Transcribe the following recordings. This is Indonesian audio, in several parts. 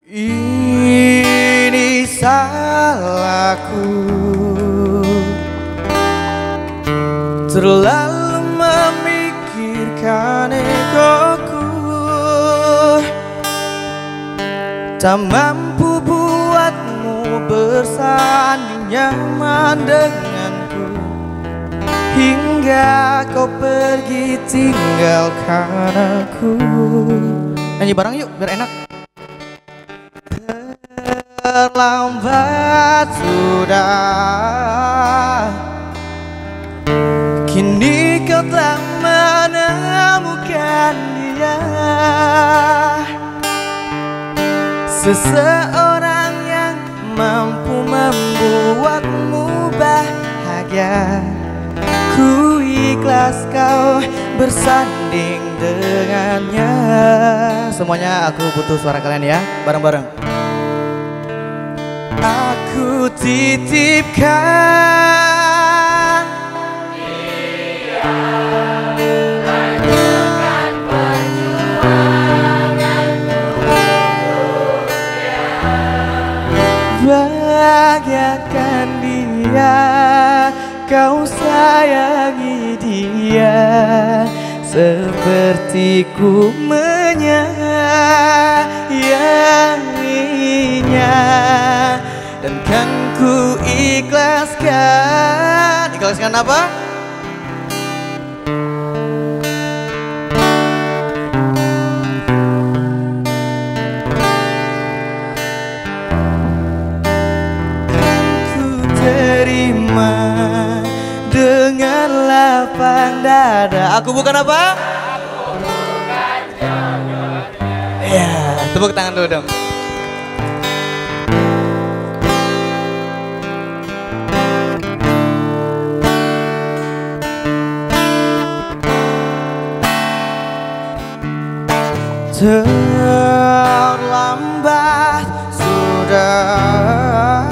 Ini salahku, terlalu memikirkan egoku, tak mampu buatmu bersanding nyaman denganku, hingga kau pergi tinggalkan aku. Nyanyi bareng yuk biar enak. Terlambat sudah, kini kau telah menemukan dia, seseorang yang mampu membuatmu bahagia. Ku ikhlas kau bersanding dengannya. Semuanya aku butuh suara kalian ya, bareng-bareng. Aku titipkan dia, lanjutkan perjuanganmu untuknya, bahagiakan dia, kau sayangi dia seperti ku menyayanginya. Dan kan ku ikhlaskan. Ikhlaskan apa? Kan ku terima dengan lapang dada. Aku bukan apa? Aku bukan jodohnya. Ya, tepuk tangan dulu dong. Terlambat sudah,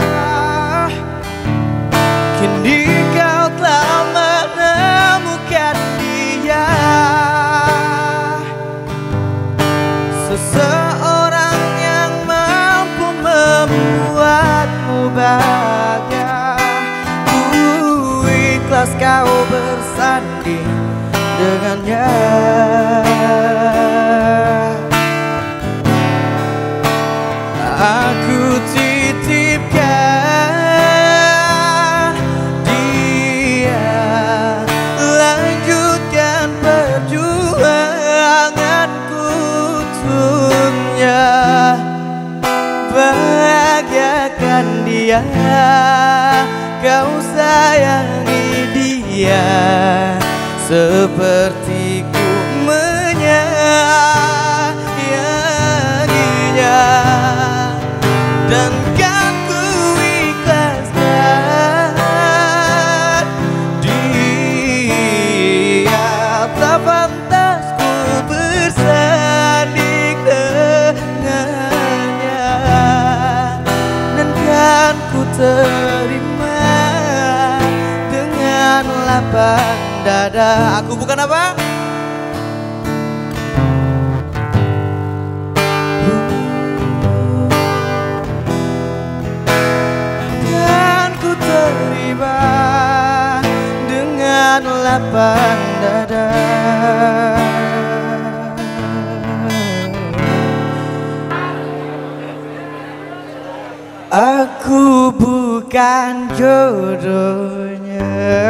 kini kau telah menemukan dia, seseorang yang mampu membuatmu bahagia. Ku ikhlas kau bersanding dengannya. Aku titipkan dia, lanjutkan perjuanganku untuknya, bahagiakan dia, kau sayangi dia seperti ku menyayanginya. Dan kan ku ikhlaskan dia, tak pantas ku bersanding dengannya. Dan kan ku terima dengan lapang dada. Aku bukan apa? Dengan lapang dada. Aku bukan jodohnya.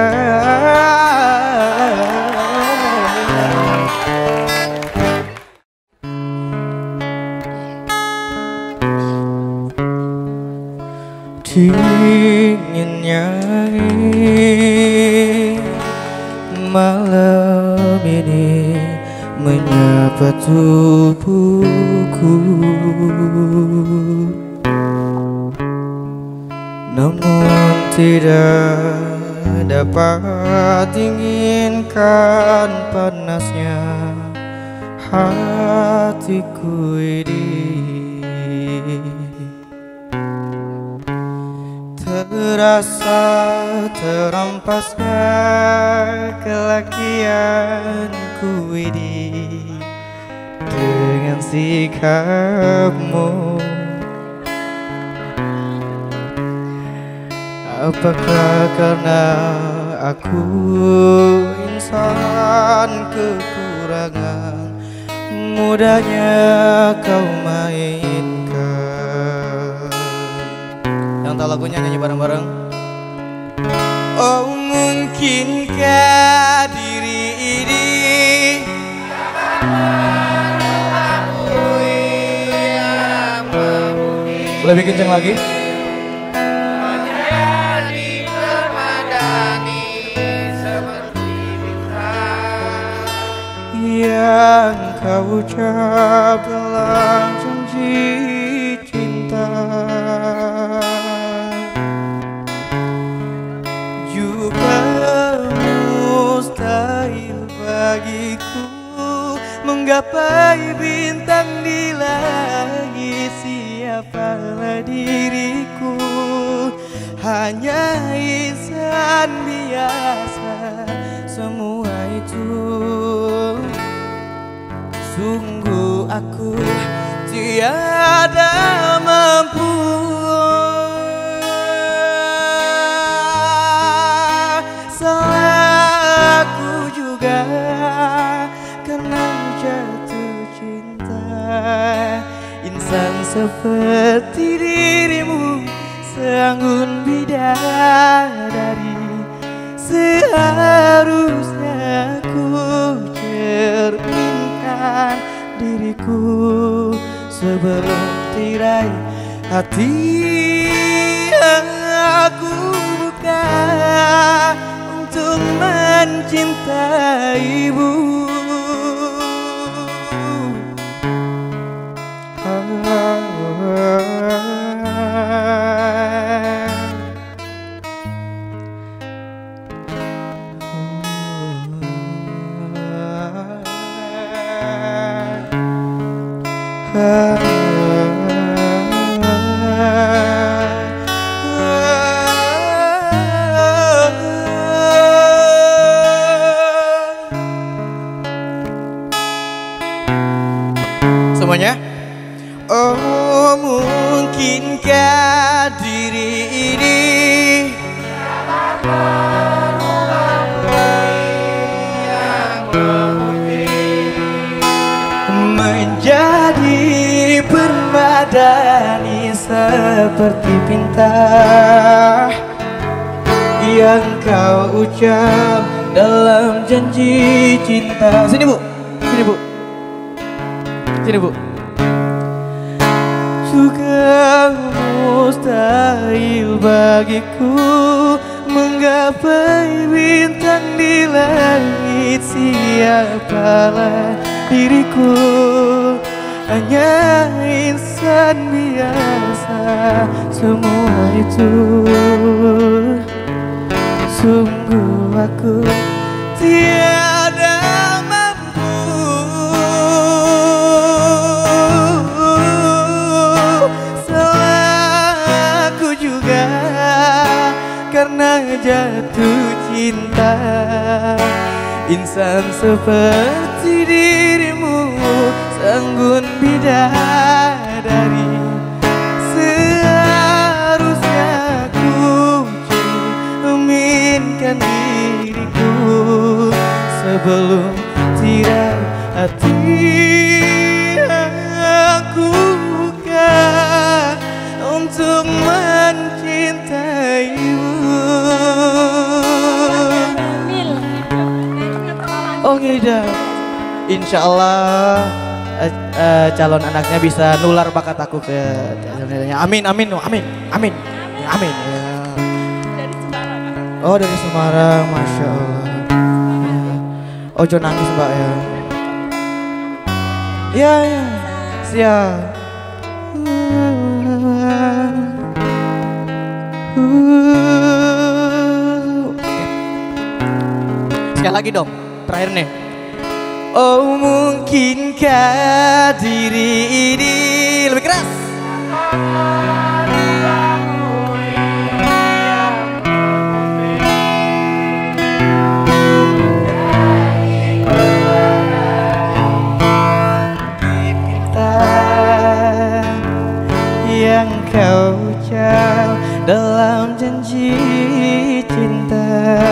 Dinginnya malam ini menyapa tubuhku, namun tidak dapat dinginkan panasnya hatiku ini. Terasa terampasnya kelakianku ini dengan sikapmu Apakah karena aku insan kekurangan, mudahnya kau mainkan. Yang tahu lagunya nyanyi bareng-bareng. Oh mungkinkah diri ini lebih kencang lagi? Yang kau ucap dalam janji cinta juga mustahil bagiku menggapai bintang di langit. Siapalah diriku, hanya insan biasa. Semua itu sungguh aku tiada mampu. Salah aku juga karena jatuh cinta. Insan seperti dirimu, seanggun bidadari, seharusnya ku cerminkan diriku sebelum tirai hati aku buka untuk mencintaimu. Semuanya. Oh mungkinkah diri ini menjadi permadani seperti pinta yang kau ucap dalam janji cinta. Sini bu, sini bu, sini bu. Juga mustahil bagiku menggapai bintang di langit. Siapalah diriku, hanya insan biasa. Semua itu sungguh aku tiada mampu. Salah aku juga karena jatuh cinta. Insan seperti dirimu, seanggun bidadari, seharusnya ku cerminkan diriku sebelum tirai hati aku buka untuk mencintaimu. Oh ngidam. Insya Allah calon anaknya bisa nular bakat aku ke amin amin amin amin amin ya. Dari Semarang. Oh dari Semarang, masya Allah. Ojo nangis mbak ya. Ya ya siap. Sekali lagi dong, terakhir nih. Oh mungkinkah diri ini lebih keras? Yang kau ucap dalam janji cinta.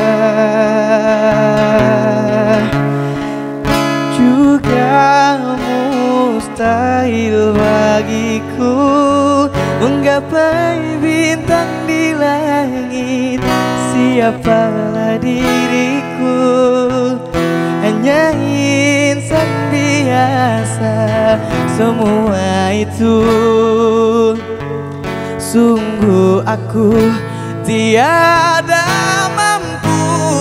Juga mustahil bagiku menggapai bintang di langit. Siapalah diriku, hanya insan biasa. Semua itu sungguh aku tiada mampu.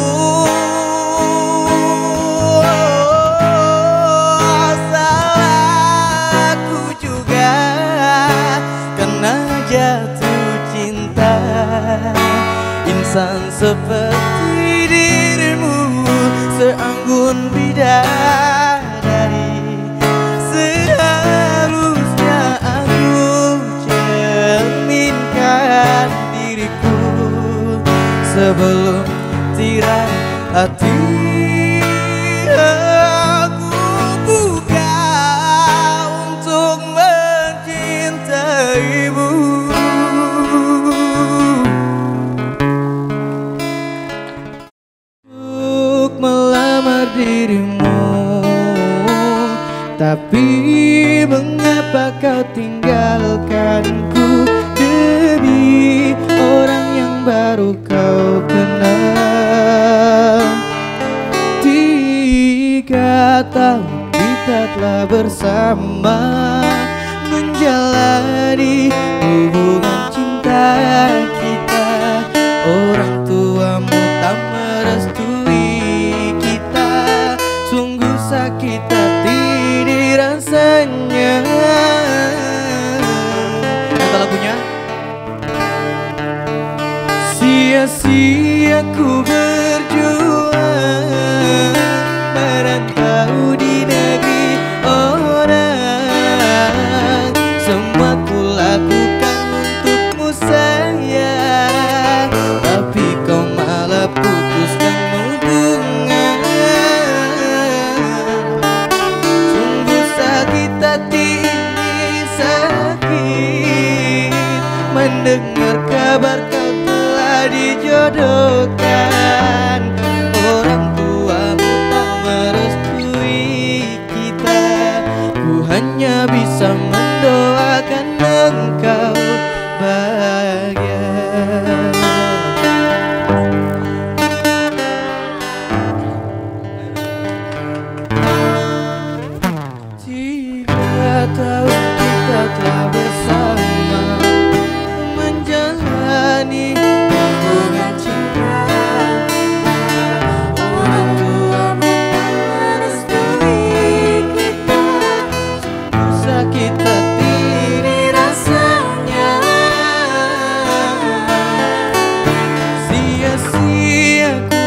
Salahku juga karena jatuh cinta. Insan seperti dirimu, seanggun bidadari, seharusnya aku cerminkan diriku sebelum tirai hati aku buka untuk mencintaimu. Untuk melamar dirimu, tapi mengapa kau tinggalkanku demi orang yang baru kau kenal. 3 tahun kita telah bersama menjalani hubungan cinta kita. Orang tuamu tak merestui kita, sungguh sakit hati dirasanya. Kata lagunya, sia-sia ku berjuang merantau di negeri orang. Semua ku lakukan untukmu sayang, tapi kau malah putuskan hubungan. Sungguh sakit hati ini, sakit mendengar kabar kau telah dijodohkan. Orang tuamu tak merestui kita, ku hanya bisa mendoakan engkau bahagia. Tiga tahun kita telah bersama menjalani hubungan cinta. Orang tuamu merestui kita, sungguh sakit hati dirasanya. Sia-sia ku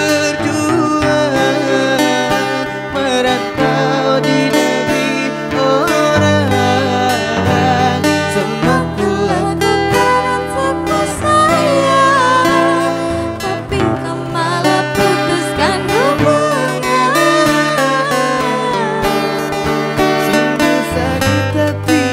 berjuang merantau di negeri orang. Semua ku lakukan untukmu sayang, tapi kau malah putuskan hubungan. Sungguh sakit hati,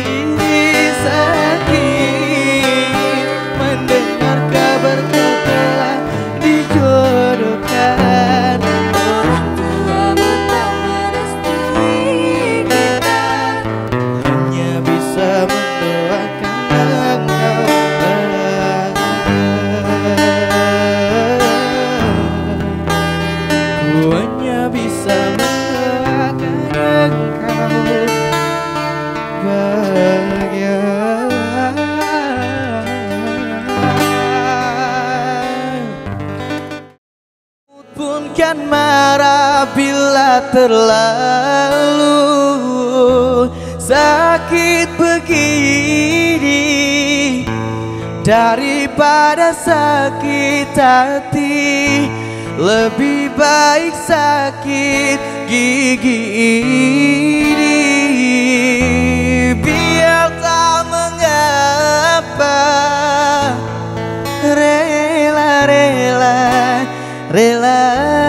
sakit mendengar kabar kau telah dijodohkan. Orang tuamu tak merestui kita, hanya bisa mendoakan engkau bahagia. Ku hanya bisa mendoakan engkau bahagia. Pun kan marah bila terlalu sakit begini, daripada sakit hati lebih baik sakit gigi ini. Biar tak mengapa, rela-rela, rela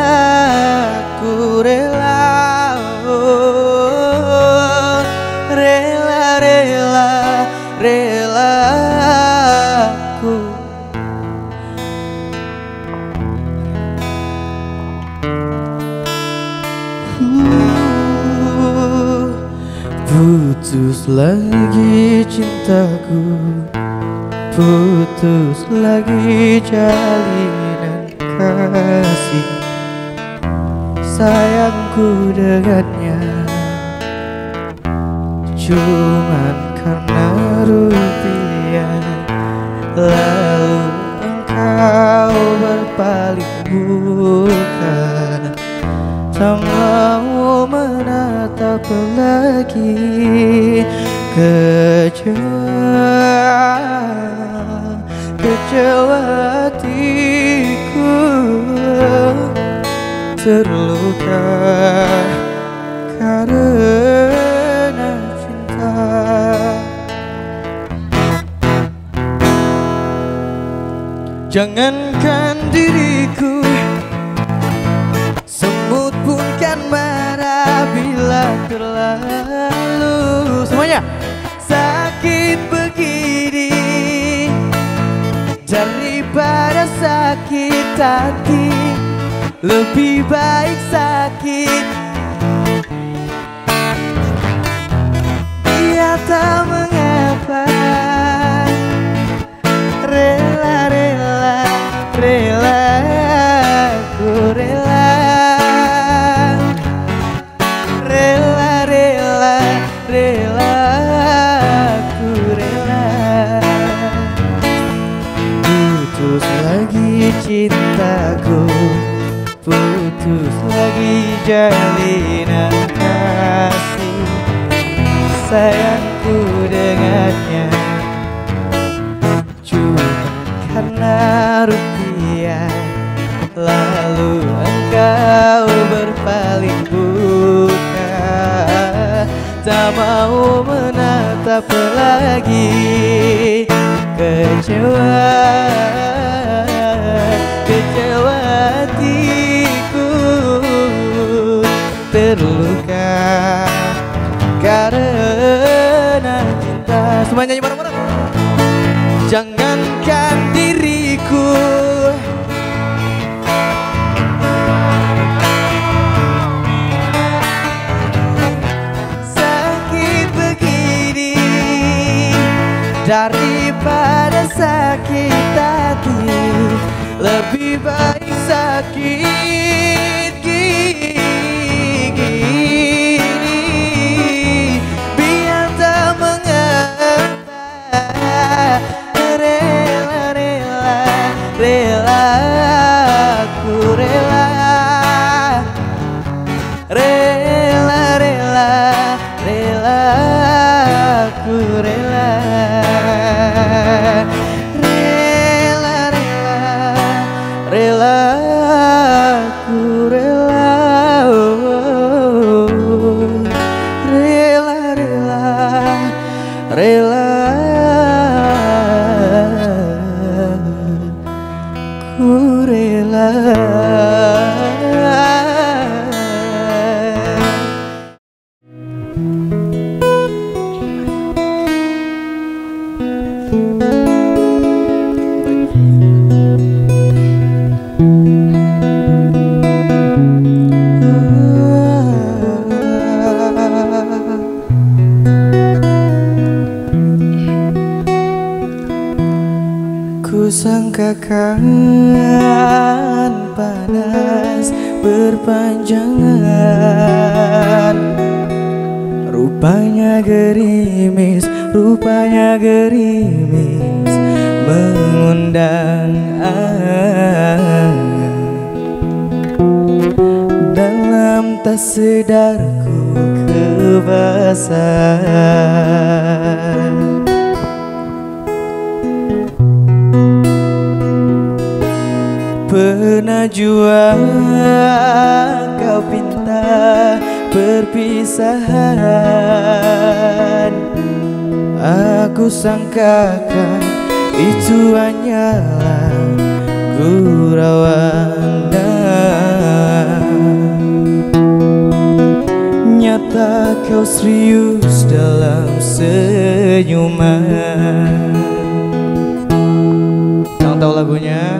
ku rela, oh, rela-rela, rela ku Putus lagi cintaku, putus lagi jalinan kasih sayangku dengannya. Cuman karena rupiah, lalu engkau berpaling bukan. Tak mau menatap lagi. Kecewa hatiku, terluka karena cinta. Jangankan diriku, semut pun kan marah bila terlalu. Semuanya sakit begini, daripada sakit hati, lebih baik sakit. Dia tak mengapa, rela, ku rela, ku rela. Putus lagi cintaku, putus lagi jalinan kasih sayangku dengannya. Cuma karena rupiah, lalu engkau berpaling buka. Tak mau menatap lagi. Kecewa hatiku, terluka karena cinta. Semua nyanyi bareng-bareng. Jangankan diriku, sakit begini, daripada sakit hati, lebih baik sakit gini. Biar tak mengapa, rela, ku rela, ku rela, ku rela, rela, ku rela. Kusangkakan panas berpanjangan, rupanya gerimis mengundang dalam tak sedarku kebasahan. Pernah jua kau pinta perpisahan, aku sangkakan itu hanyalah gurauan. Nyata kau serius dalam senyuman. Yang tahu lagunya?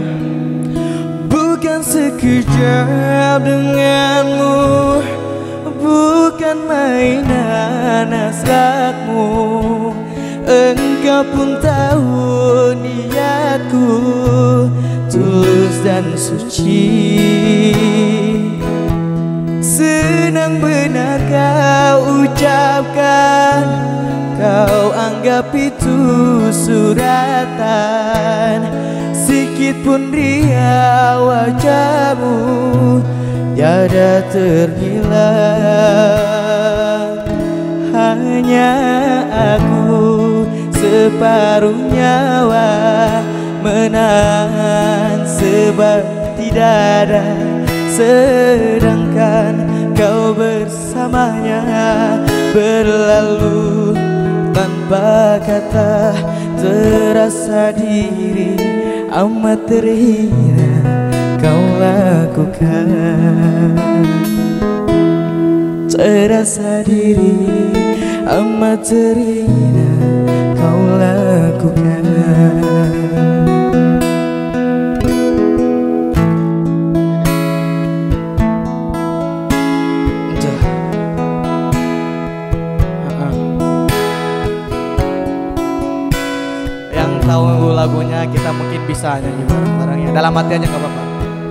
Bukan sekejap denganmu, bukan bukan mainan hasratmu. Engkau pun tahu niatku tulus dan suci. Senang benar kau ucapkan, kau anggap itu suratan. Sikit pun ria wajahmu tiada terhilang. Hanya aku separuh nyawa menahan sebab tidak ada, sedangkan kau bersamanya berlalu tanpa kata. Terasa diri amat terhina kau lakukan. Terasa diri amat terhina kau lakukan. Yang tahu lagunya kita mungkin bisa nyanyi bareng-bareng ya. Dalam hati aja gak apa-apa.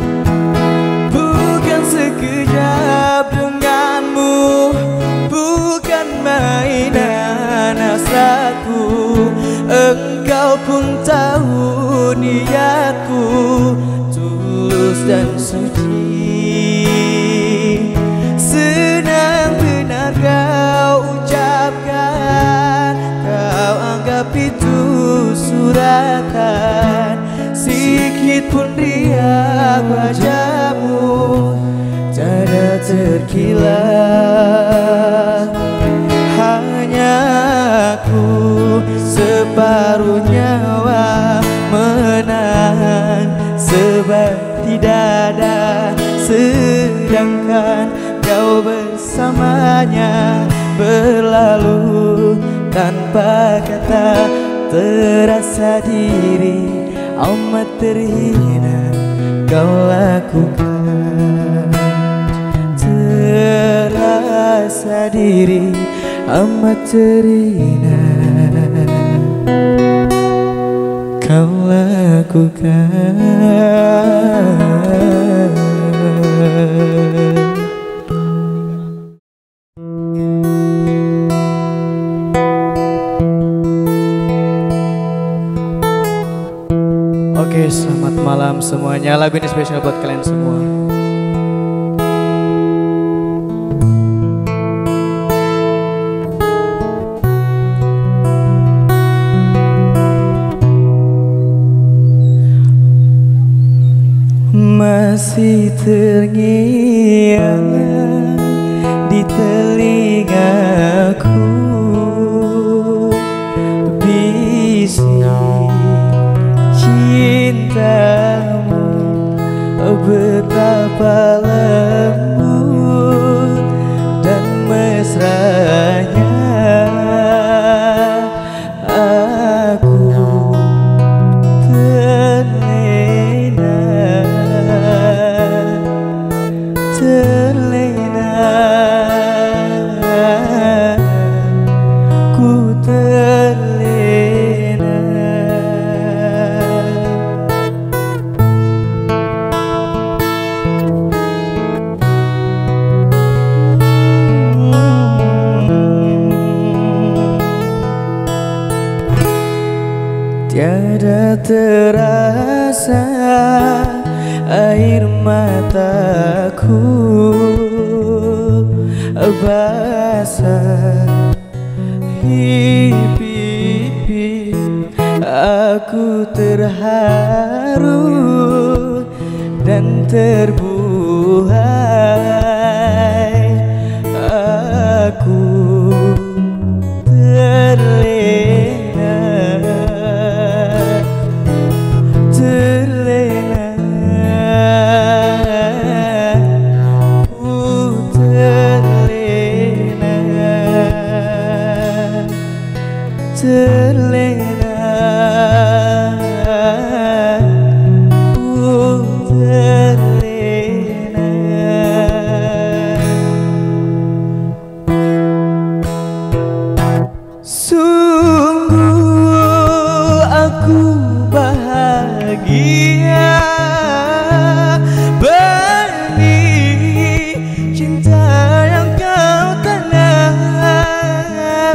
Bukan sekejap denganmu, bukan mainan hasratku. Engkau pun tahu niatku tulus dan suci. Senang benar kau ucapkan, kau anggap itu suratan. Sikit pun ria wajahmu tiada terkilat. Hanya aku separuh nyawa menahan sebab tidak ada, sedangkan kau bersamanya berlalu tanpa kata. Terasa diri amat terhina kau lakukan. Terasa diri amat terhina kau lakukan. Oke, selamat malam semuanya. Lagu ini spesial buat kalian semua. Masih terngiang di telingaku bisik cintamu betapa lembut dan mesranya. Aku terlena, ku terlena. Tiada terasa air mataku basah pipi. Aku terharu dan terbuai. Aku terlena, terlena, ku terlena. aku bahagia benih cinta yang kau tanam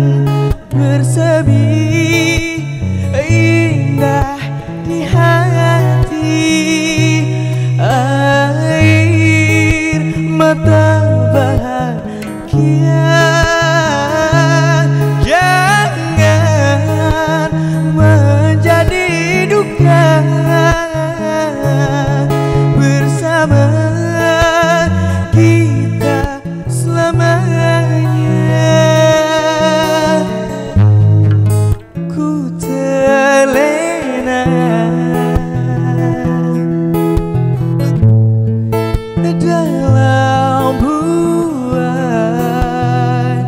bersemi indah di hati air mata bahagia. Jangan menjadi duka bersama kita selamanya. Ku terlena dalam buai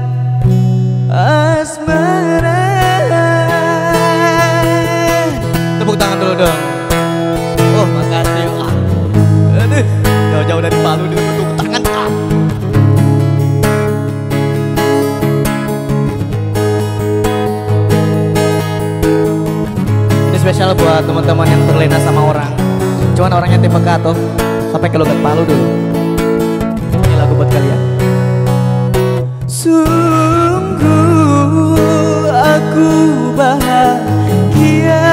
asmara. Tepuk tangan dulu dong. Oh makasih. Aduh, jauh-jauh dari Palu tepuk tangan. Ini spesial buat teman-teman yang terlena sama orang. Cuman orangnya tipe kato sampai ke logat Palu dulu. Ini lagu buat kalian. Sungguh aku bahagia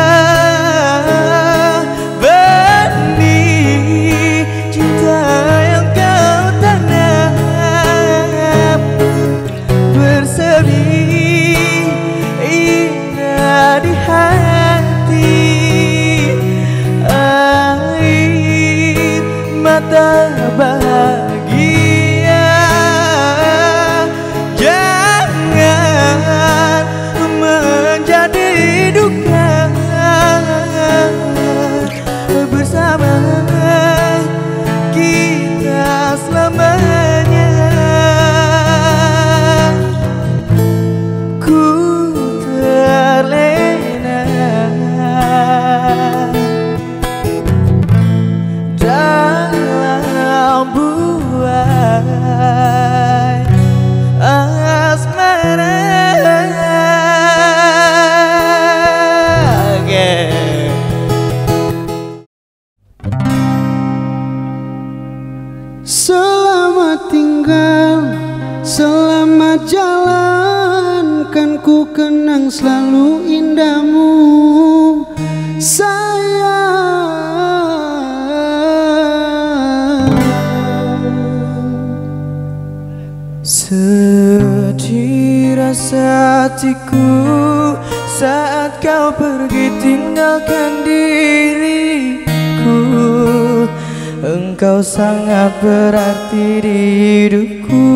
benih cinta yang kau tanam bersemi indah di hati air mata bahagia. Jangan menjadi duka bersama kita selamanya. Ku terlena dalam buai asmara. Selamat tinggal, selamat jalan, kan ku kenang selalu indahmu sayang. Sedih rasa hatiku saat kau pergi tinggalkan diriku. Engkau sangat berarti di hidupku,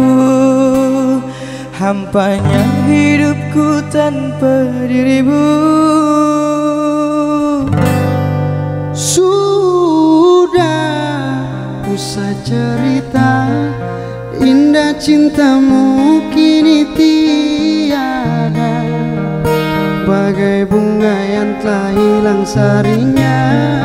hampanya hidupku tanpa dirimu. Sudah usah cerita, indah cintamu kini tiada, bagai bunga yang telah hilang sarinya.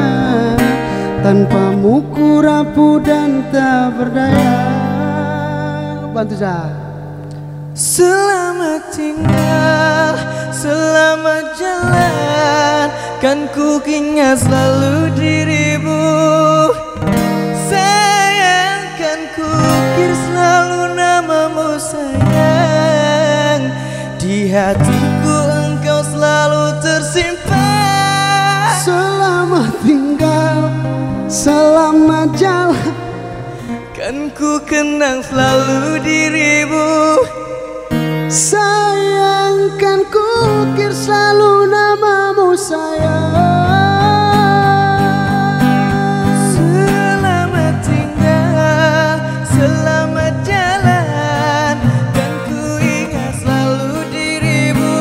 Tanpamu ku rapuh dan tak berdaya. Bantu saya. Selamat tinggal, selamat jalan, kan ku ingat selalu dirimu. Sayang, kan ku ukir selalu namamu sayang. Di hatiku engkau selalu tersimpan. Selamat tinggal, selamat jalan, kan ku kenang selalu dirimu. sayang, kan ku ukir selalu namamu sayang. Selamat tinggal, selamat jalan, kan ku ingat selalu dirimu.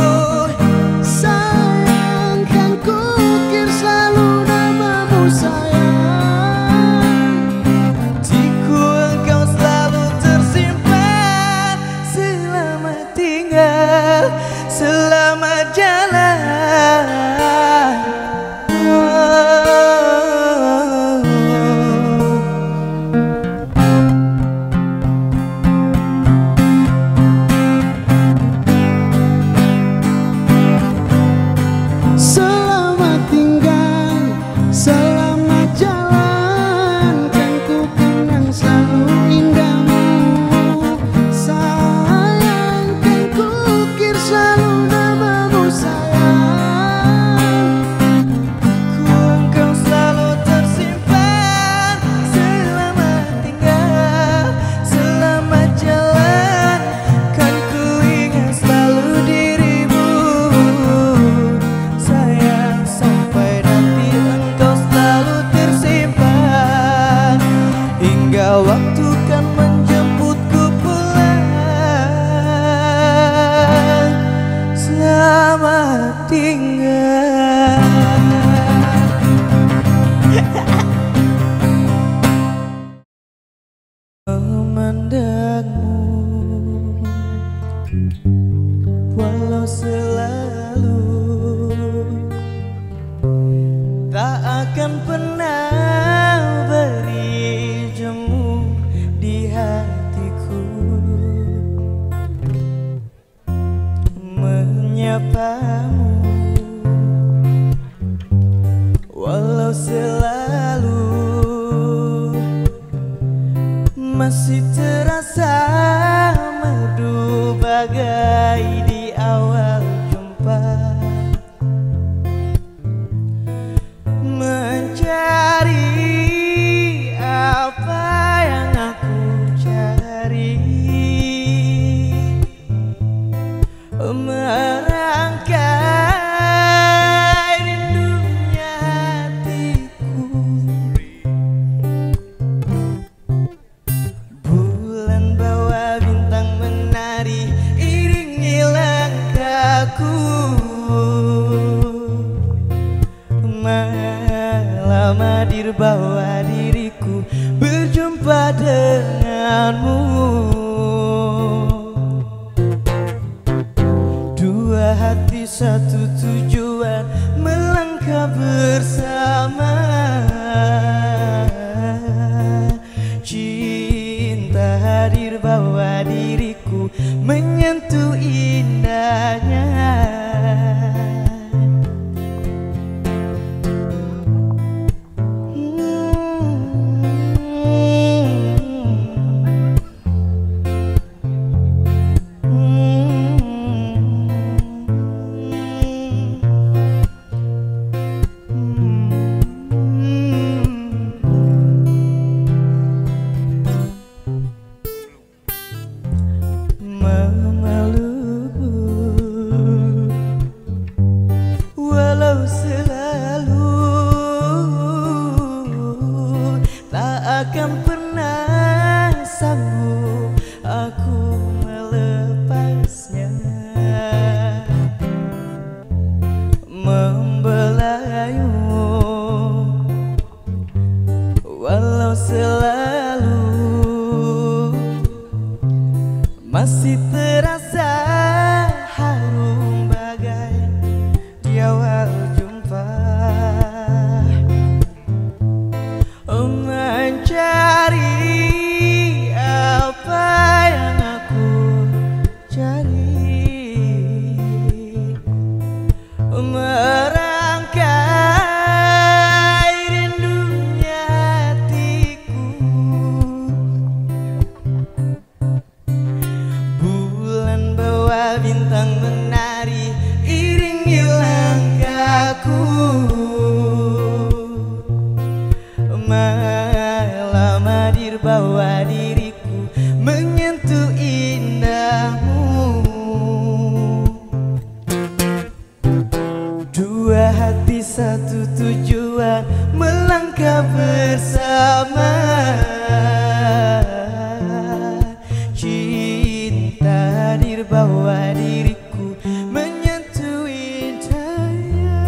Sayang, kan ku ukir selalu namamu sayang. Hatiku engkau selalu tersimpan. lama dirbawa diriku berjumpa denganmu. Dua hati satu tujuan melangkah bersama. Cinta hadir bawa diriku menyentuh indahnya. Walau selalu tak akan pernah sanggup aku melepasnya. Membelayu walau selalu masih terasa harum bagai di awal jumpa. Mencari apa yang aku cari, merangkai rindunya hatiku. Bulan bawa bintang menari iringi langkahku. Malam hadir bawa diriku menyentuh indahmu. Dua hati satu tujuan melangkah bersama. Cinta hadir bawa diriku menyentuh indahnya.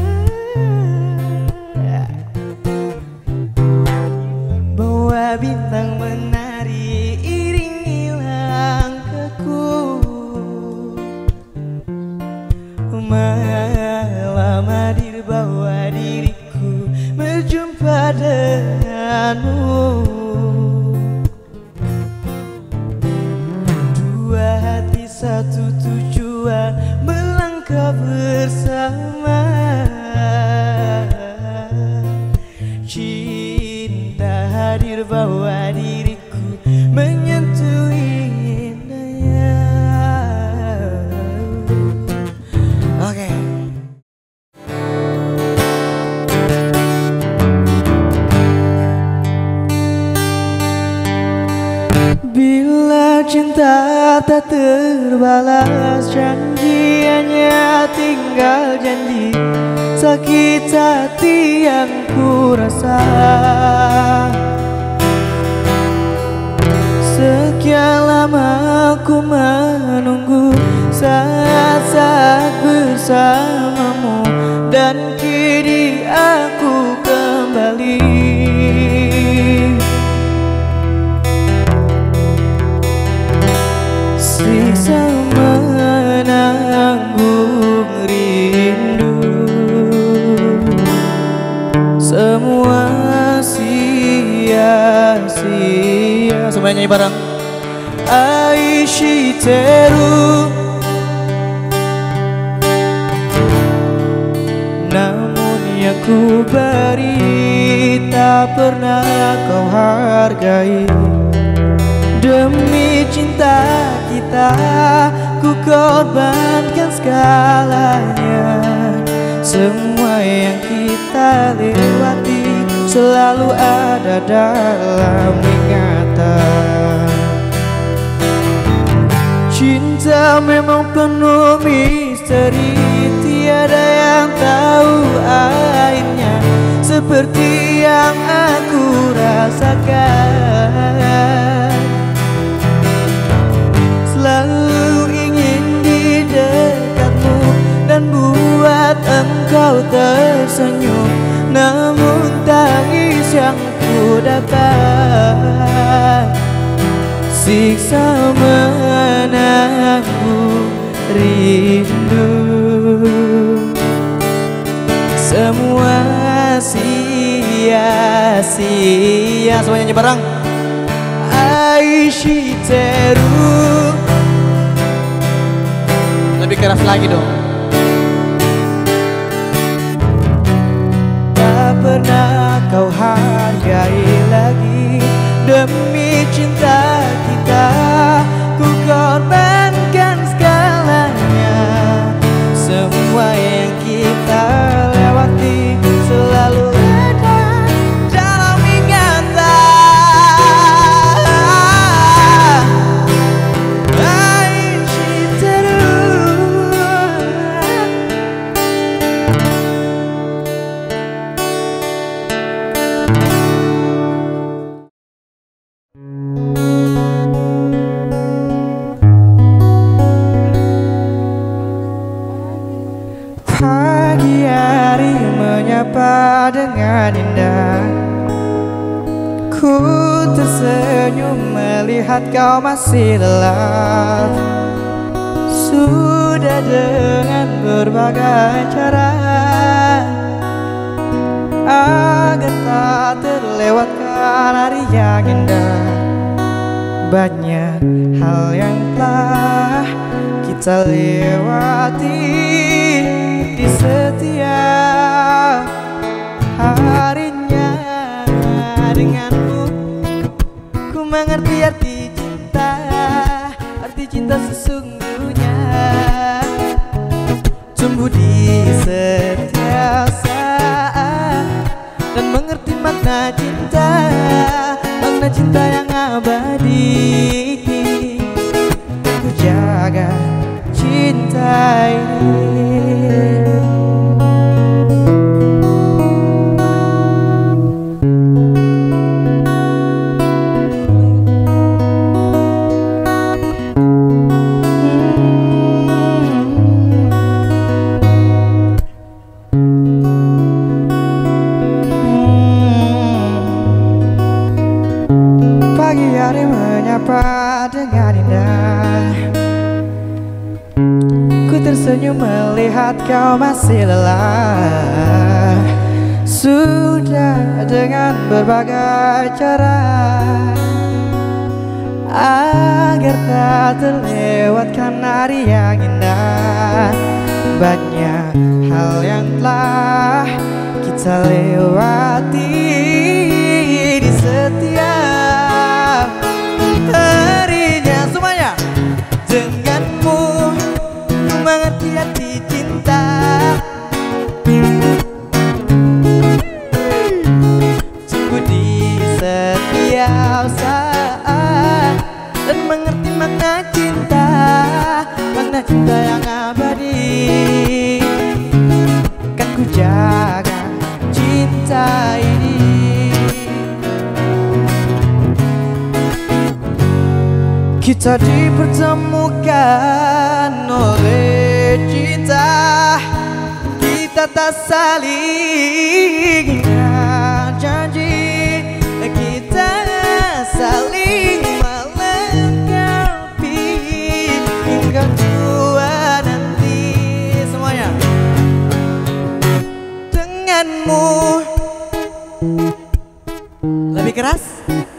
Bawa bintang menari iringi langkahku. Malam hadir bawa diriku berjumpa denganmu. Dua hati satu tujuan melangkah bersama. Cinta hadir bawa diriku menyentuh indahnya. Oke. Bila cinta tak terbalas, janji hanya tinggal janji. Sakit hati yang ku rasa. Sekian lama ku menunggu saat-saat bersamamu, dan kini aku kembali. Sisa menanggung rindu, semua sia-sia. Semuanya nyanyi bareng. Aishi teru, namun yang ku beri tak pernah kau hargai. Demi cinta kita ku korbankan segalanya. Semua yang kita lewati selalu ada dalam ingatan. Cinta memang penuh misteri, tiada yang tahu akhirnya. Seperti yang aku rasakan, selalu ingin di dekatmu dan buat engkau tersenyum. Namun tak datang, siksa menanggung rindu. Semua sia-sia. Semuanya nyanyi bareng. Aishiteru. Lebih keras lagi dong. Tak pernah kau hargai lagi, demi cinta kita ku korbankan segalanya. Semua yang kita lewati selalu ada dalam ingatan. Aishiteru. Pagi hari menyapa dengan indah, ku tersenyum melihat kau masih lelap. Sudah dengan berbagai cara agar tak terlewatkan hari yang indah. Banyak hal yang telah kita lewati di setiap harinya. Denganmu ku mengerti arti cinta sesungguhnya. Tumbuh di setiap saat dan mengerti makna cinta yang abadi. Ku jaga cinta ini. Pagi hari menyapa dengan indah, ku tersenyum melihat kau masih lelah. Sudah dengan berbagai cara agar tak terlewatkan hari yang indah. Banyak hal yang telah kita lewati di setiap harinya. Semuanya. Denganmu ku mengerti arti cinta, tumbuh di setiap saat dan mengerti makna cinta yang abadi. Kan ku jaga cinta ini. Kita dipertemukan oleh cinta, kita tak saling ingat janji, kita saling melengkapi hingga tua nanti. Semuanya. Denganmu. Lebih keras.